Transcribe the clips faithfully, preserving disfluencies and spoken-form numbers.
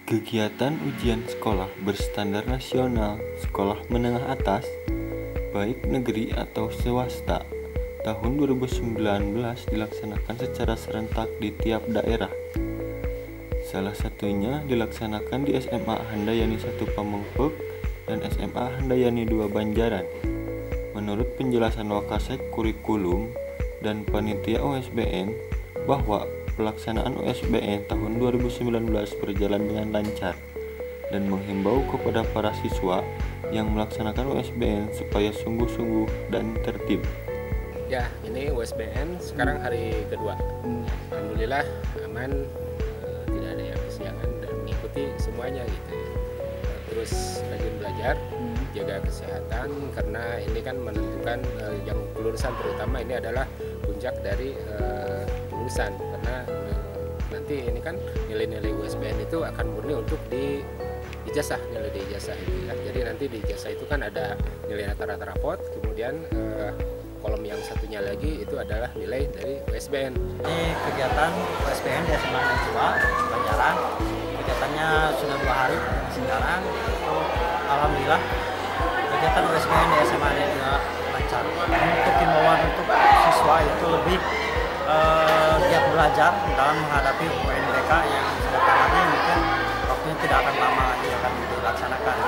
Kegiatan ujian sekolah berstandar nasional sekolah menengah atas, baik negeri atau swasta, tahun dua ribu sembilan belas dilaksanakan secara serentak di tiap daerah. Salah satunya dilaksanakan di S M A Handayani satu Pamengpeuk dan S M A Handayani dua Banjaran. Menurut penjelasan Wakasek Kurikulum dan Panitia U S B N bahwa pelaksanaan U S B N tahun dua ribu sembilan belas berjalan dengan lancar dan menghimbau kepada para siswa yang melaksanakan U S B N supaya sungguh-sungguh dan tertib. Ya, ini U S B N sekarang hari kedua. Alhamdulillah aman, eh, tidak ada yang kesiangan dan mengikuti semuanya gitu. Terus rajin belajar, jaga kesehatan karena ini kan menentukan eh, yang kelulusan, terutama ini adalah puncak dari eh, kelulusan karena eh, nanti ini kan nilai-nilai U S B N itu akan murni untuk di ijazah, nilai di ijazah itu ya. Jadi nanti di ijazah itu kan ada nilai rata-rata rapot, kemudian eh, kolom yang satunya lagi itu adalah nilai dari U S B N. Ini kegiatan U S B N di S M A Najwa Banjaran. Kegiatannya sudah dua hari sekarang. Alhamdulillah kegiatan U S B N di S M A Najwa lancar. Untuk himbauan untuk siswa itu lebih uh, giat belajar dalam menghadapi U N B K yang sebentar lagi mungkin waktunya tidak akan lama lagi akan dilaksanakan.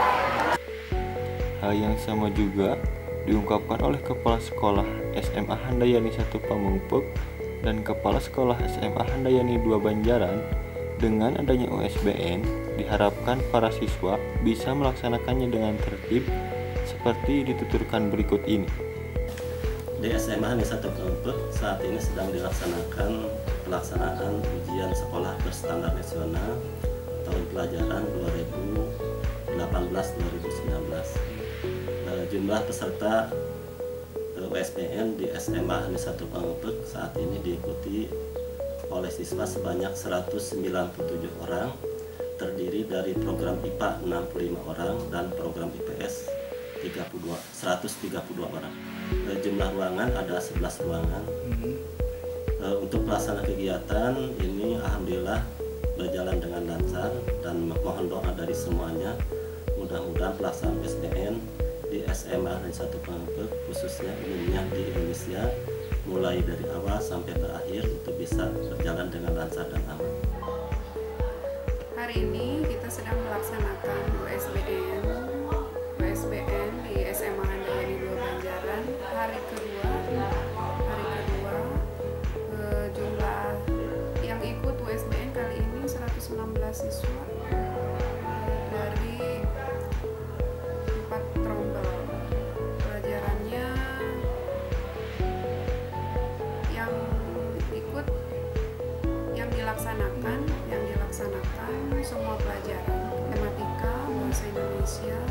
Hal yang sama juga diungkapkan oleh Kepala Sekolah S M A Handayani satu Pamengpeuk dan Kepala Sekolah S M A Handayani dua Banjaran. Dengan adanya U S B N, diharapkan para siswa bisa melaksanakannya dengan tertib seperti dituturkan berikut ini. Di S M A Handayani satu Pamengpeuk saat ini sedang dilaksanakan pelaksanaan ujian sekolah berstandar nasional tahun pelajaran dua ribu delapan belas dua ribu sembilan belas. Jumlah peserta U S B N di S M A Handayani satu Pamengpeuk saat ini diikuti oleh siswa sebanyak seratus sembilan puluh tujuh orang, terdiri dari program I P A enam puluh lima orang dan program I P S tiga puluh dua, seratus tiga puluh dua orang. Jumlah ruangan ada sebelas ruangan. Untuk pelaksanaan kegiatan ini alhamdulillah berjalan dengan lancar dan mohon doa dari semuanya. Mudah-mudahan pelaksanaan U S B N di S M A Handayani satu Pamengpeuk khususnya umumnya di Indonesia mulai dari awal sampai berakhir itu bisa berjalan dengan lancar dan aman. Hari ini kita sedang melaksanakan U S B N U S B N di S M A Handayani dua Banjaran hari kedua. Hari kedua eh, jumlah yang ikut U S B N kali ini seratus enam belas siswa eh, dari empat trombel. Pelajarannya yang ikut yang dilaksanakan yang dilaksanakan semua pelajaran matematika, bahasa Indonesia,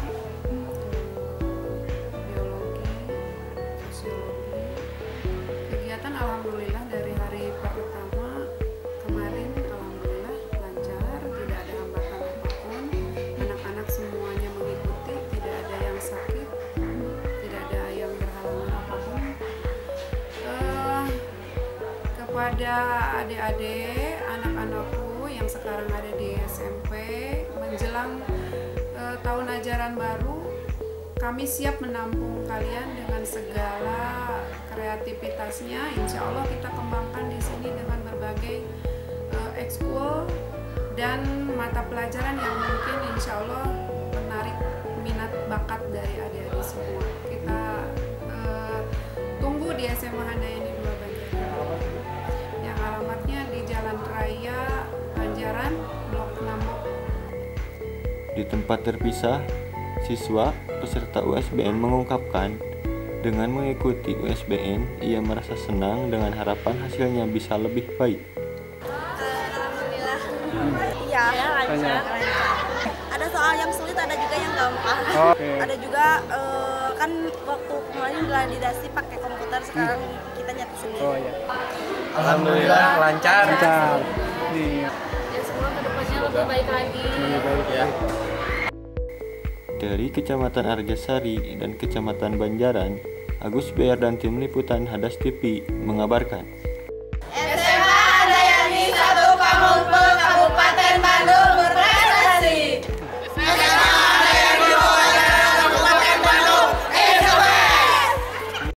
biologi, sosiologi. Kegiatan alhamdulillah dari hari pertama kemarin alhamdulillah lancar, tidak ada hambatan apapun. Anak-anak semuanya mengikuti, tidak ada yang sakit, tidak ada yang berhalangan apapun. Uh, kepada adik-adik, anak-anakku yang sekarang ada di S M P menjelang uh, tahun ajaran baru, kami siap menampung kalian dengan segala kreativitasnya. Insya Allah kita kembangkan di sini dengan berbagai uh, ekskul dan mata pelajaran yang mungkin insya Allah menarik minat bakat dari adik-adik semua. Kita uh, tunggu di S M A Handayani dua Banjaran yang alamatnya di Jalan Raya Banjaran, Blok enam. Di tempat terpisah, siswa peserta U S B N mengungkapkan dengan mengikuti U S B N, ia merasa senang dengan harapan hasilnya bisa lebih baik. Alhamdulillah. Iya, lancar. Ada soal yang sulit, ada juga yang gampang. Okay. Ada juga uh, kan waktu kemarin validasi pakai komputer, sekarang kita nyetak sendiri. Oh iya. Alhamdulillah lancar. Lancar. Iya. Ya semoga kedepannya lebih baik lagi. Lebih baik ya. Dari Kecamatan Argasari dan Kecamatan Banjaran, Agus Bear dan tim liputan Hadas T V mengabarkan.